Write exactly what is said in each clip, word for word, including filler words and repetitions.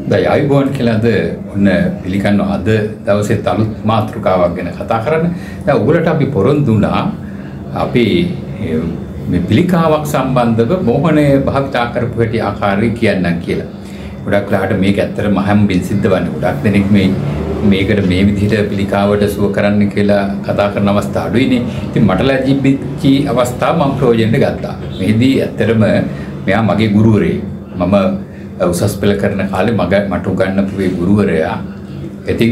දැන් ආයුබෝවන් කියලාද ඔන්න පිළිගන්න අද දවසේ අලුත් මාතෘකාවක් ගැන කතා කරන්න. දැන් ඔයගොල්ලන්ට අපි පොරොන්දු වුණා අපි මේ පිළිකාවක් සම්බන්ධව මොහොනේ භාවිතා කරපු හැටි ආකාරය කියන්නම් කියලා. ගොඩක් වෙලාවට මේක ඇත්තටම හැම්බෙන් සිද්ධ වන්නේ. ගොඩක් දෙනෙක් මේ මේකට මේ විදිහට පිළිකාවට සුව කරන්න කියලා කතා කරන අවස්ථා අඩුයිනේ. ඉතින් මට ලැජ්ජිච්ච අවස්ථාව මම ප්‍රයෝජනෙට ගත්තා. මේදී ඇත්තටම මෙයා මගේ ගුරුවරයෙක්. මම උසස් පෙළ කරන කාලේ මග මට උගන්වපු ඒ ගුරුවරයා ඉතින්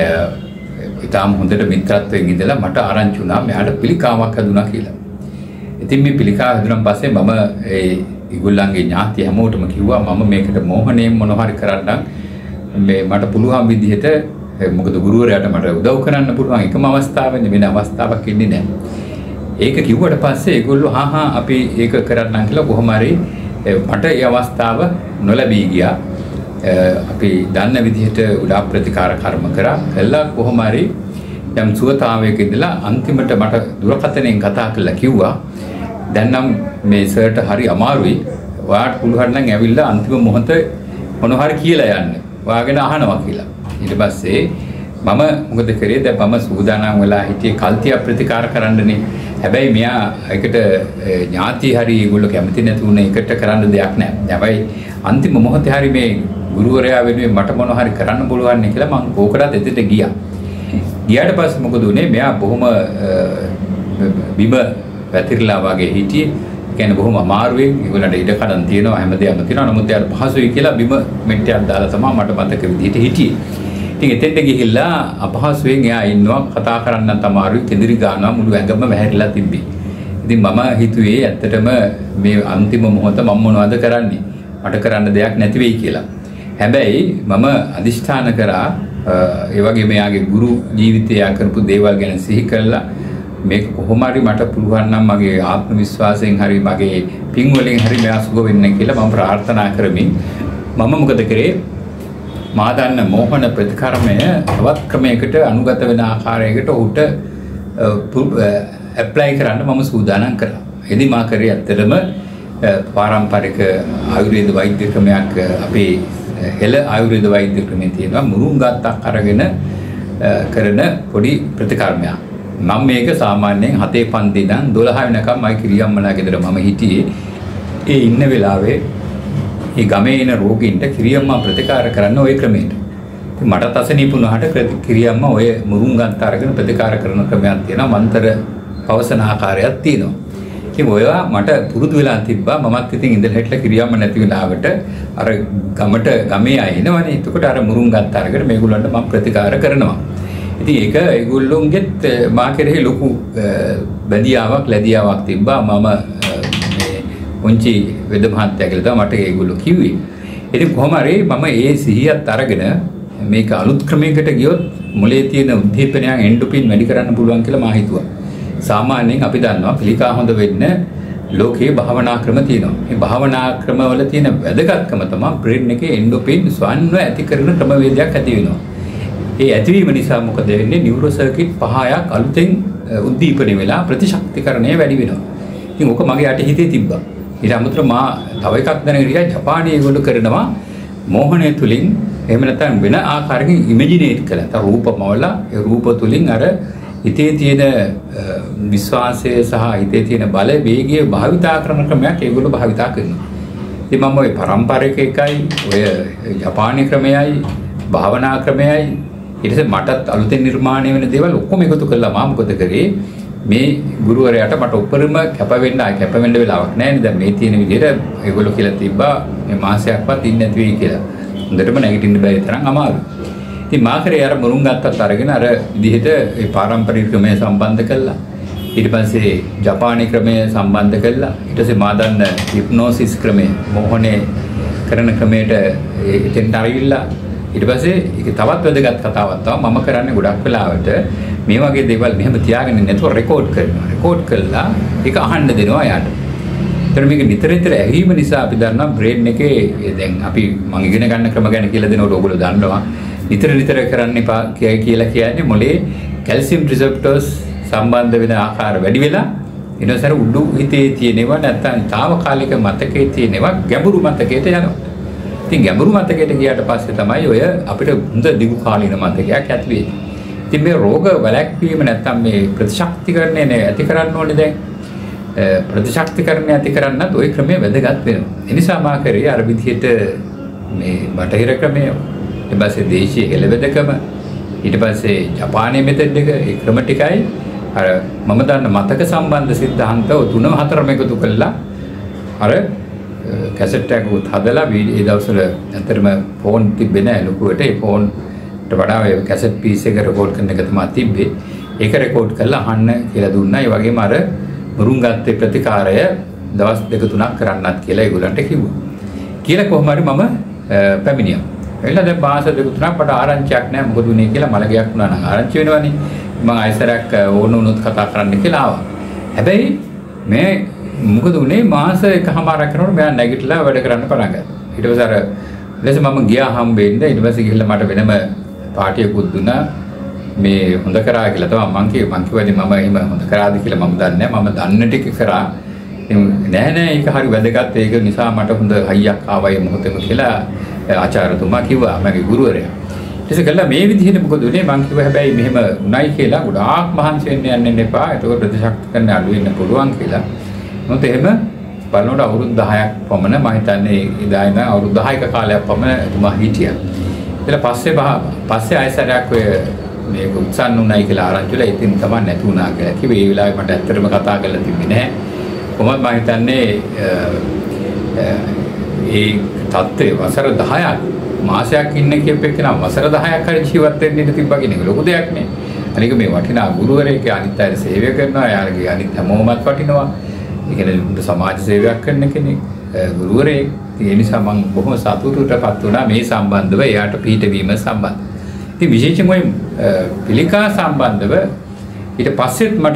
ඊටාම හොඳට මිත්‍රත්වයෙන් ඉඳලා මට ආරංචි වුණා මෙයාට පිළිකාවක් හදුනා කියලා. ඉතින් මේ පිළිකාව හදුනන් පස්සේ මම ඒ ඒගොල්ලන්ගේ ඥාති හැමෝටම කිව්වා මම මේකට මෝහණයෙන් මොනවා හරි කරන්නම් මේ මට පුළුවන් විදිහට මොකද ගුරුවරයාට මට උදව් කරන්න පුළුවන් එකම අවස්ථාවෙන්නේ වෙන අවස්ථාවක් ඉන්නේ නැහැ. ඒක කිව්වට පස්සේ ඒගොල්ලෝ හා හා අපි ඒක කරන්නම් කියලා කොහොම හරි මට ඒ අවස්ථාව නොලැබී ගියා. අපි දන්න විදිහට උඩා ප්‍රතිකාර කර්ම කරා. කළා කොහොම හරි යම් සුවතාවයක ඉඳලා අන්තිමට මට දුරකථනයෙන් කතා කරලා කිව්වා දැන් නම් මේ සර්ට හරි අමාරුයි. ඔයාට පුළුවන් නම් ඇවිල්ලා අන්තිම මොහොත මොනවා හරි කියලා යන්න. ඔයාගෙන අහනවා කියලා. ඊට පස්සේ මම මොකද කරේ දැන් මම සූදානම් වෙලා හිටියේ කල්තිය ප්‍රතිකාර කරන්නනේ. හැබැයි මෙයා ඒකට ඥාති හරි ඒගොල්ලෝ කැමති නැති උනේ ඒකට කරන්න දෙයක් නැහැ. හැබැයි අන්තිම මොහොතේ හරි මේ ගුරුවරයා වෙනුවෙන් මට මොනවා හරි කරන්න පුළුවන් නේ කියලා මම කෝකටත් එතෙට ගියා. ගියාට පස්සේ මොකද උනේ මෙයා බොහොම බිම වැතිරලා වගේ හිටියේ. කියන්නේ බොහොම අමාරුවෙන් ඒගොල්ලන්ට ඉඩ කඩන් තියෙනවා හැමදේම තියෙනවා. නමුත් එයාට පහසුයි කියලා බිම මෙට්ටයක් දාලා තමයි මට මතක විදිහට හිටියේ. ඉතින් එතෙන්ට ගිහිල්ලා අපහසුයෙන් එයා ඉන්නවා කතා කරන්න අමාරුයි කෙඳිරි ගන්නවා මුළු ඇඟම වැහැරිලා තිබ්බේ. ඉතින් මම හිතුවේ ඇත්තටම මේ අන්තිම මොහොත මම මොනවද කරන්නේ? මට කරන්න දෙයක් නැති වෙයි කියලා. හැබැයි මම අදිෂ්ඨාන කරා ඒ වගේ මෙයාගේ ගුරු ජීවිතය කරපු දේවල් ගැන සිහි කළා මේක කොහොම හරි මට පුළුවන් නම් මගේ ආත්ම විශ්වාසයෙන් හරි මගේ පින් වලින් හරි මෙයා සුව වෙන්න කියලා මම ප්‍රාර්ථනා කරමින් මම මොකද කරේ මා දන්න මෝහන ප්‍රතිකර්මය තවත් ක්‍රමයකට අනුගත වෙන ආකාරයකට උට ඇප්ලයි කරන්න මම සූදානම් කරා. එදි මා කරේ ඇත්තටම පාරම්පරික ආයුර්වේද වෛද්‍ය ක්‍රමයක් අපේ හෙළ ආයුර්වේද වෛද්‍ය ක්‍රමයේ තියෙනවා මුරුංගාත්තක් අරගෙන කරන පොඩි ප්‍රතිකර්මයක්. මම මේක සාමාන්‍යයෙන් හතේ පන්ති ඉඳන් දොළහ වෙනකම් මයි කිරියම්මලා ගෙදර මම හිටියේ. ඒ ඉන්න වෙලාවේ මේ ගමේ එන රෝගීන්ට කිරියම්මා ප්‍රතිකාර කරන්න ওই ක්‍රමයට. ඉතින් මට තසනීප වුණාට කිරියම්මා ඔය මුරුංගන්ත අරගෙන ප්‍රතිකාර කරන ක්‍රමයක් තියෙනවා. මන්තර පවසන ආකාරයක් තියෙනවා. ඉතින් ඔයවා මට පුරුදු වෙලා තිබ්බා. මමත් ඉතින් ඉඳලා හිටලා කිරියම්මා නැති වෙලාවට අර ගමට ගමේ අය එනවනේ. එතකොට අර මුරුංගන්ත අරගෙන මේගොල්ලන්ට මම ප්‍රතිකාර කරනවා. ඉතින් ඒක ඒගොල්ලොන්ගෙත් මා කෙරෙහි ලොකු බැඳියාවක් ලැබියාවක් තිබ්බා. මම පුංචි වෙද මහත්තයා කියලා තමයි මට ඒගොල්ලෝ කිව්වේ. ඉතින් කොහොම හරි මම ඒ සිහියත් අරගෙන මේක අලුත් ක්‍රමයකට ගියොත් මොලේ තියෙන උද්දීපනයන් එන්ඩෝපින් වැඩි කරන්න පුළුවන් කියලා මා හිතුවා. සාමාන්‍යයෙන් අපි දන්නවා පිළිකා හොඳ වෙන්න ලෝකේ භාවනා ක්‍රම තියෙනවා. මේ භාවනා ක්‍රමවල තියෙන වැදගත්කම තමයි බ්‍රේන් එකේ එන්ඩෝපින් ස්වයන්ව ඇති කරන ක්‍රමවේදයක් ඇති වෙනවා. ඒ ඇතිවීම නිසා මොකද වෙන්නේ නියුරෝ සර්කිට් පහයක් අලුතෙන් උද්දීපනය වෙලා ප්‍රතිශක්තිකරණය වැඩි වෙනවා. ඉතින් ඕක මගේ යට හිතේ තිබ්බා. ඊට අමතරව මා තව එකක් දැනගෙන ගියා ජපානයේ ඒගොල්ලෝ කරනවා මෝහණය තුලින් එහෙම නැත්නම් වෙන ආකාරයකින් ඉමේජිනේට් කරලා තා රූපමවලා ඒ රූප තුලින් අර හිතේ තියෙන විශ්වාසය සහ හිතේ තියෙන බල වේගය භාවිතා කරන ක්‍රමයක් ඒගොල්ලෝ භාවිතා කරනවා. ඉතින් මම ওই පරම්පරයක එකයි ඔය ජපානී ක්‍රමයයි භාවනා ක්‍රමයයි ඊට පස්සේ මටත් අලුතෙන් නිර්මාණය වෙන දේවල් ඔක්කොම එකතු කරලා මම මොකද කරේ මේ ගුරුවරයාට මට උපරිම කැප වෙන්න ආයි කැප වෙන්න වෙලාවක් නැහැ නේද මේ තියෙන විදිහට ඒගොල්ලෝ කියලා තිබ්බා මේ මාසයක්වත් ඉන්නේ නැති වෙයි කියලා. හොඳටම නැගිටින්න බැරි තරම් අමාරුයි. ඉතින් මා කරේ අර මුරුංගත්තත් අරගෙන අර විදිහට ඒ පාරම්පරික ක්‍රමය සම්බන්ධ කළා. ඊට පස්සේ ජපානී ක්‍රමය සම්බන්ධ කළා. ඊට පස්සේ මා දන්න හිප්නෝසිස් ක්‍රමය මොහොනේ කරන ක්‍රමයට එතෙන්ට අරිවිලා ඊට පස්සේ ඒක තවත් වැදගත් කතාවක් තමයි මම කරන්නේ ගොඩක් වෙලාවට මේ වගේ දේවල් මෙහෙම තියාගෙන නැතුව රෙකෝඩ් කරනවා. රෙකෝඩ් කළා ඒක අහන්න දෙනවා යාට. ඒතර මේක නිතර නිතර ඇහිීම නිසා අපි දන්නවා බ්‍රේන් එකේ දැන් අපි මම ඉගෙන ගන්න ක්‍රම ගැන කියලා දෙනකොට ඕගොල්ලෝ දන්නවා. නිතර නිතර කරන්න එපා කියලා කියන්නේ මොලේ කැල්සියම් රිසෙප්ටර්ස් සම්බන්ධ වෙන ආකාර වැඩි වෙලා ඊනොසර උඩු හිතේ තියෙනවා නැත්නම් తాවකාලික මතකයේ තියෙනවා ගැඹුරු මතකයට යනවා. ඉතින් ගැඹුරු මතකයට ගියාට පස්සේ තමයි ඔය අපිට හොඳ දිගු කාලීන මතකයක් ඇති වෙන්නේ. ඉතින් මේ රෝග වැළැක්වීම නැත්තම් මේ ප්‍රතිශක්තිකරණය නේ ඇති කරන්න ඕනේ දැන්. ප්‍රතිශක්තිකරණය ඇති කරන්නත් ওই ක්‍රමය වැදගත් වෙනවා. ඒ නිසා මා කරේ අර විදිහට මේ බටහිර ක්‍රමය, ඊට පස්සේ දේශීය හෙළවෙදකම, ඊට පස්සේ ජපානයේ මෙතඩ් එක, ඒ ක්‍රම ටිකයි අර මම දන්න මතක සම්බන්ධ සිද්ධාන්ත තුනම හතරම එකතු කළා අර කැසට් එකක් උත් හදලා ඒ දවස්වල ඇත්තටම ෆෝන් තිබ්බේ නැහැ ලොකුවට. ඒ ෆෝන්ට වඩා ඒ කැසට් පීස් එක රෙකෝඩ් කරන එක තමයි තිබ්බේ. ඒක රෙකෝඩ් කරලා අහන්න කියලා දුන්නා. ඒ වගේම අර මුරුංගත්තේ ප්‍රතිකාරය දවස් දෙක තුනක් කරන්නත් කියලා ඒගොල්ලන්ට කිව්වා. කියලා කොහොම හරි මම පැමිණියා. එලා දැන් මාස දෙක තුනක් මට ආරංචියක් නැහැ මොකද උනේ කියලා මලගයක් වුණා නම් ආරංචි වෙනවනේ. මම ආයෙසරක් ඕන උනොත් කතා කරන්න කියලා ආවා. හැබැයි මේ මොකද උනේ මාස එකමාරක් කරනකොට මම නැගිටලා වැඩ කරන්න පටන් ගත්තා. ඊට පස්සේ අර ඊට මම ගියා හම්බෙන්න. ඊට පස්සේ ගිහිල්ලා මට වෙනම පාටියකුත් දුන්නා. මේ හොඳ කරා කියලා තමයි මං කිව්වේ. මං කිව්වනේ මම එහෙම හොඳ කරාද කියලා මම දන්නේ නැහැ. මම දන්න ටික කරා. නෑ නෑ ඒක හරි වැදගත්. ඒක නිසා මට හොඳ හයියක් ආවයි මොහොතේම කියලා ආචාර්යතුමා කිව්වා මගේ ගුරුවරයා. ඊට පස්සේ කළා මේ විදිහට මොකද උනේ මං කිව්වා හැබැයි මෙහෙම උණයි කියලා ගොඩාක් මහන්සි වෙන්න යන්න එපා. ඒක ප්‍රතිශක්තිකරණය අඩු වෙන්න පුළුවන් කියලා. මොකද එහෙම බලනකොට අවුරුදු දහයක් පමණ මම හිතන්නේ ඉදා ඉඳන් අවුරුදු දහයක කාලයක් පමණ තුමා හිටියා. ඊට පස්සේ පස්සේ ආයසරයක් ඔය මේක උත්සන්න උනායි කියලා ආරංචිලා ඉතින් තමයි නැති වුණා කියලා කිව්වේ. ඒ වෙලාවේ මට ඇත්තටම කතා කරලා තිබුණේ නැහැ. කොහොමද මම හිතන්නේ ඒ තත්ත්වයේ වසර දහයක් මාසයක් ඉන්න කියපෙක නම් වසර දහයක් හරි ජීවත් වෙන්න ඉඳ තිබ්බා කියන එක ලොකු දෙයක් නේ. අනික මේ වටිනා ගුරුවරයෙක් අනිත් අය සේවය කරනවා. යාළුගේ අනිත් හැමෝමත් වටිනවා. ඒ කියන්නේ සමාජ සේවයක් කරන කෙනෙක් ගුරුවරයෙක්. ඒ නිසා මම බොහොම සතුටුටපත් වුණා මේ සම්බන්ධව එයාට පිටවීම සම්බන්ධ. ඉතින් විශේෂයෙන්ම පිළිකා සම්බන්ධව ඊට පස්සෙත් මට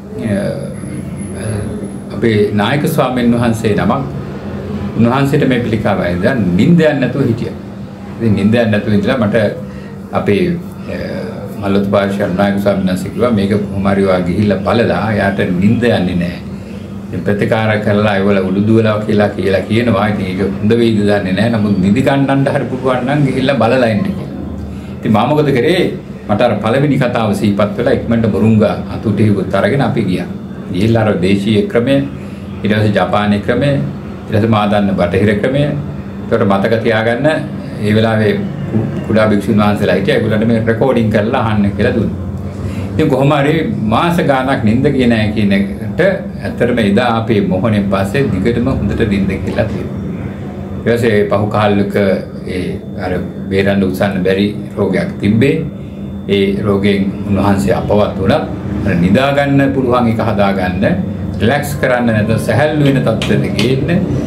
අපේ නායක ස්වාමීන් වහන්සේ නමක් උන්වහන්සේට මේ පිළිකාව වයිදා නිින්දයක් නැතුව හිටියා. ඉතින් නිින්දයක් නැතුව ඉඳලා මට අපේ මල්ලොත් පාර්ශ්ව නායක ස්වාමීන් වහන්සේ කිව්වා මේක කොහොම හරි වා ගිහිල්ලා බලලා යාට නිින්ද යන්නේ නැහැ. ඉතින් ප්‍රතිකාර කරලා ඒවල උළුදුවලා කියලා කියලා කියනවා. ඉතින් ඒක හොඳ වෙයිද දන්නේ නැහැ. නමුත් නිදි ගන්නන්න හරි පුළුවන් නම් ගිහිල්ලා බලලා ඉන්න කියලා. ඉතින් මම මොකද කරේ මට අර පළවෙනි කතාව සිහිපත් වෙලා ඉක්මනට මුරුංගා අතුටියුත් අරගෙන අපි ගියා. ගිහිල්ලා අර දේශීය ක්‍රමය ඊට පස්සේ ජපානයේ ක්‍රමය ඊට පස්සේ මා දන්න බටහිර ක්‍රමය ඒකට මතක තියාගන්න ඒ වෙලාවේ කුඩා භික්ෂුන් වහන්සේලා හිටියා. ඒගොල්ලන්ට මේ රෙකෝඩින් කරලා අහන්න කියලා දුන්නා. ඉතින් කොහොම හරි මාස ගාණක් නිින්ද ගියේ නැහැ කියන එකට ඇත්තටම එදා අපේ මොහොනේ පස්සේ දිගටම හොඳට නිින්ද කියලා තියෙනවා. ඊට පස්සේ පහු කාලෙක ඒ අර බේරන්න උත්සන්න බැරි රෝගයක් තිබ්බේ. ඒ රෝගයෙන් උන්වහන්සේ අපවත් වුණා. අර නිදා ගන්න පුළුවන් එක හදා ගන්න, රිලැක්ස් කරන්න නැත්නම් සැහැල්ලු වෙන තත්ත්වෙට ගේන්න,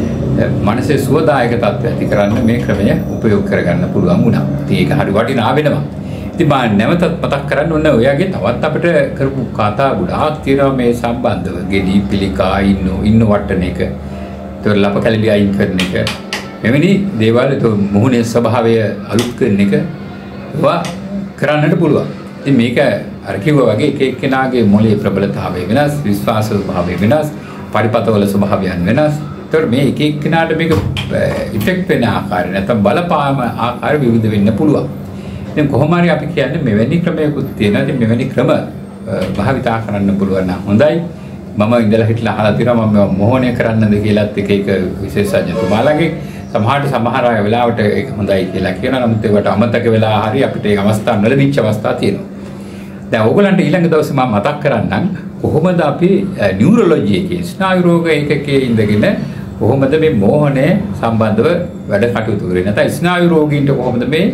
මනසේ සුවදායක තත්ත්වය ඇති කරන්න මේ ක්‍රමය උපයෝග කරගන්න පුළුවන් වුණා. ඉතින් ඒක හරි වටිනා වෙනවා. ඉතින් මම නැවතත් මතක් කරන්න ඕනේ ඔයගේ තවත් අපිට කරපු කතා ගොඩාක් තියෙනවා මේ සම්බන්ධව. ගෙඩි පිළිකා ඉන්න ඉන්න වටන එක. ඒතර ලප කැලි අයින් කරන එක. මෙවැනි දේවල් ඒතර මොහොනේ ස්වභාවය අලුත් කරන එක ඒවා කරන්නට පුළුවන්. ඉතින් මේක අර කිව්වා වගේ එක එක්කෙනාගේ මොළයේ ප්‍රබලතාවය වෙනස්, විශ්වාස ස්වභාවය වෙනස්, පරිපතවල ස්වභාවයන් වෙනස්. ඒතර මේ එක එක්කෙනාට මේක ඉෆෙක්ට් වෙන ආකාරය නැත්නම් බලපාන ආකාරය විවිධ වෙන්න පුළුවන්. දැන් කොහොම හරි අපි කියන්නේ මෙවැනි ක්‍රමයකුත් තියෙනවා. ඉතින් මෙවැනි ක්‍රම භාවිතා කරන්න පුළුවන් නම් හොඳයි. මම ඉඳලා හිටලා අහලා තියෙනවා මම මොහොනේ කරන්නද කියලාත් එක එක විශේෂඥතුමාලගේ සමහරට සමහර අය වෙලාවට ඒක හොඳයි කියලා කියනවා. නමුත් ඒකට අමතක වෙලා හරි අපිට ඒ අවස්ථා නොලැබිච්ච අවස්ථා තියෙනවා. දැන් ඕගලන්ට ඊළඟ දවසේ මම මතක් කරන්නම් කොහොමද අපි නියුරොලොජි එකේ ස්නායු රෝග ඒකකයේ ඉඳගෙන කොහොමද මේ මෝහනය සම්බන්ධව වැඩ කටයුතු කරන්නේ. නැත්නම් ස්නායු රෝගීන්ට කොහොමද මේ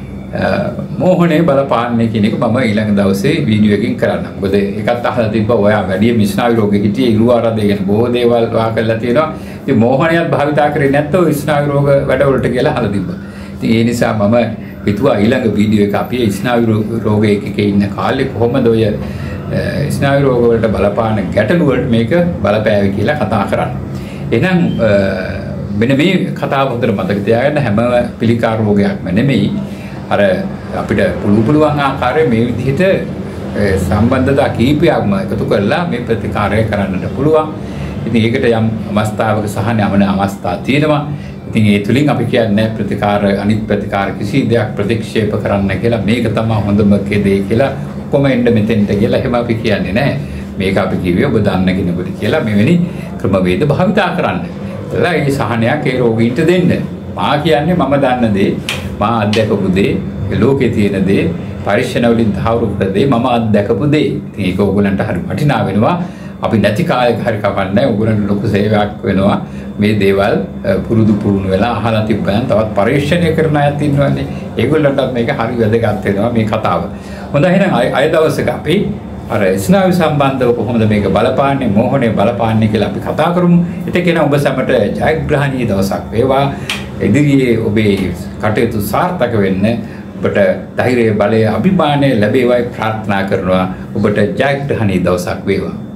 මෝහනේ බලපාන්නේ කියන එක මම ඊළඟ දවසේ වීඩියෝ එකකින් කරන්නම්. මොකද ඒකත් අහලා තිබ්බා ඔයා වැඩි ස්නායු රෝගෙ හිටියේ ඉරු ආරාධය ගැන බොහෝ දේවල් වා කරලා තියෙනවා. ඉතින් මෝහනයත් භාවිතා කරේ නැත්නම් ස්නායු රෝග වැඩවලට කියලා අහලා තිබ්බා. ඉතින් ඒ නිසා මම හිතුවා ඊළඟ වීඩියෝ එක අපි ස්නායු රෝග එකකේ ඉන්න කාලේ කොහොමද ඔය ස්නායු රෝග වලට බලපාන ගැටලු වලට මේක බලපෑවි කියලා කතා කරන්න. එහෙනම් මෙන්න මේ කතාව හොඳට මතක තියාගන්න. හැම පිළිකා රෝගයක්ම නෙමෙයි. අර අපිට පුළු පුළුවන් ආකාරයේ මේ විදිහට සම්බන්ධතා කීපයක්ම එකතු කරලා මේ ප්‍රතිකාරය කරන්නට පුළුවන්. ඉතින් ඒකට යම් අවස්ථාවක සහන යමන අවස්ථා තියෙනවා. ඉතින් ඒ තුලින් අපි කියන්නේ ප්‍රතිකාර අනිත් ප්‍රතිකාර කිසි දෙයක් ප්‍රතික්ෂේප කරන්න කියලා මේක තමයි හොඳම කේදේ කියලා කොම එන්න මෙතෙන්ට කියලා එහෙම අපි කියන්නේ නැහැ. මේක අපි කිව්වේ ඔබ දන්න කෙනෙකුට කියලා මෙවැනි ක්‍රමවේද භාවිතා කරන්න. එතලා ඒ සහනයක් ඒ රෝගීන්ට දෙන්න. මා කියන්නේ මම දන්න දේ, මා අත්දැකපු දේ, ලෝකේ තියෙන දේ, පරීක්ෂණ වලින් තහවුරු කර දේ මම අත්දැකපු දේ. ඉතින් ඒක ඕගොල්ලන්ට හරි වටිනා වෙනවා. අපි නැති කාලයක හරි කපන්නේ ඕගොල්ලන්ට ලොකු සේවයක් වෙනවා. මේ දේවල් පුරුදු පුරුණු වෙලා අහලා තිබ්බනම් තවත් පරීක්ෂණය කරන අයත් ඉන්නවනේ. ඒගොල්ලන්ටත් මේක හරි වැදගත් වෙනවා මේ කතාව. හොඳයි එහෙනම් අය දවසක අපි අර ස්නායු සම්බන්ධව කොහොමද මේක බලපාන්නේ, මෝහණය බලපාන්නේ කියලා අපි කතා කරමු. ඒකේන ඔබ සැමට ජයග්‍රහණීය දවසක් වේවා. ඉදිරියේ ඔබේ කටයුතු සාර්ථක වෙන්න ඔබට ධෛර්යය, බලය, අභිමානය ලැබේවායි ප්‍රාර්ථනා කරනවා. ඔබට ජයග්‍රහණීය දවසක් වේවා.